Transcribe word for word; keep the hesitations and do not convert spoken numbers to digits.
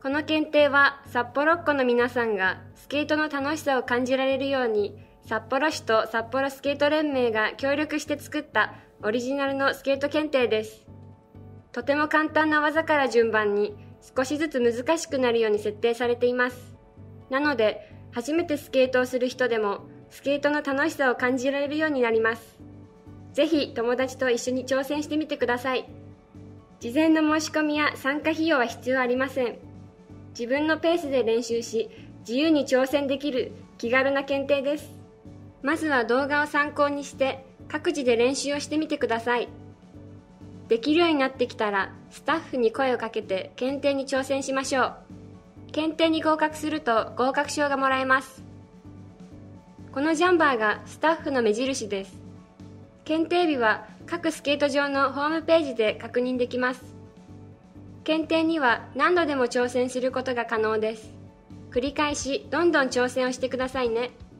この検定は札幌っ子の皆さんがスケートの楽しさを感じられるように、札幌市と札幌スケート連盟が協力して作ったオリジナルのスケート検定です。とても簡単な技から順番に少しずつ難しくなるように設定されています。なので、初めてスケートをする人でもスケートの楽しさを感じられるようになります。ぜひ友達と一緒に挑戦してみてください。事前の申し込みや参加費用は必要ありません。自分のペースで練習し、自由に挑戦できる気軽な検定です。まずは動画を参考にして各自で練習をしてみてください。できるようになってきたらスタッフに声をかけて検定に挑戦しましょう。検定に合格すると合格証がもらえます。このジャンバーがスタッフの目印です。検定日は各スケート場のホームページで確認できます。検定には何度でも挑戦することが可能です。繰り返しどんどん挑戦をしてくださいね。